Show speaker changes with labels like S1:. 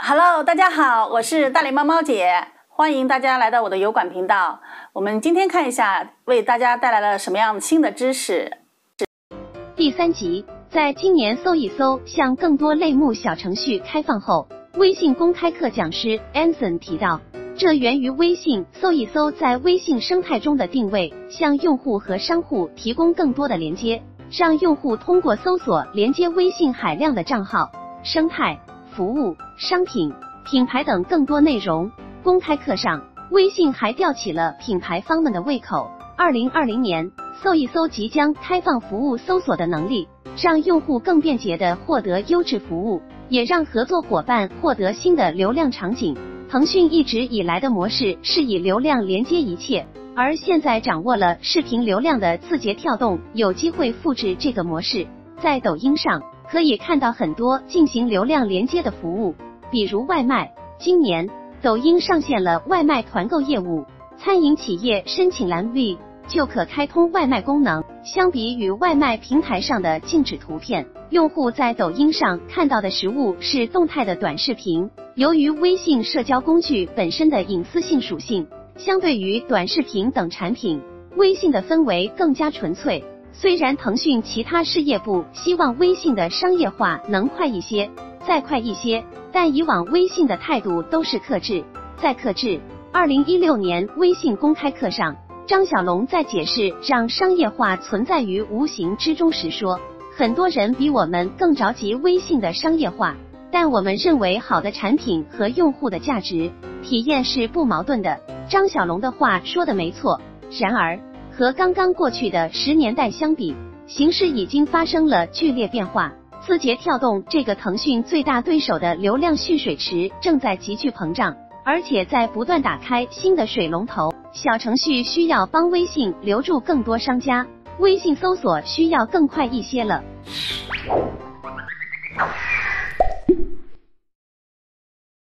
S1: Hello， 大家好，我是大脸猫猫姐，欢迎大家来到我的油管频道。我们今天看一下，为大家带来了什么样新的知识。
S2: 第3集，在今年搜一搜向更多类目小程序开放后，微信公开课讲师 Anson 提到，这源于微信搜一搜在微信生态中的定位，向用户和商户提供更多的连接，让用户通过搜索连接微信海量的账号、生态、服务、商品、品牌等更多内容。公开课上，微信还吊起了品牌方们的胃口。2020年，搜一搜即将开放服务搜索的能力，让用户更便捷地获得优质服务，也让合作伙伴获得新的流量场景。腾讯一直以来的模式是以流量连接一切，而现在掌握了视频流量的字节跳动有机会复制这个模式。在抖音上可以看到很多进行流量连接的服务，比如外卖。今年抖音上线了外卖团购业务，餐饮企业申请栏 V 就可开通外卖功能。相比于外卖平台上的静止图片，用户在抖音上看到的食物是动态的短视频。由于微信社交工具本身的隐私性属性，相对于短视频等产品，微信的氛围更加纯粹。虽然腾讯其他事业部希望微信的商业化能快一些，再快一些，但以往微信的态度都是克制，再克制。2016年微信公开课上，张小龙在解释让商业化存在于无形之中时说，很多人比我们更着急微信的商业化，但我们认为好的产品和用户的价值体验是不矛盾的。张小龙的话说得没错，然而和刚刚过去的10年代相比，形势已经发生了剧烈变化。字节跳动这个腾讯最大对手的流量蓄水池正在急剧膨胀，而且在不断打开新的水龙头。小程序需要帮微信留住更多商家，微信搜索需要更快一些了。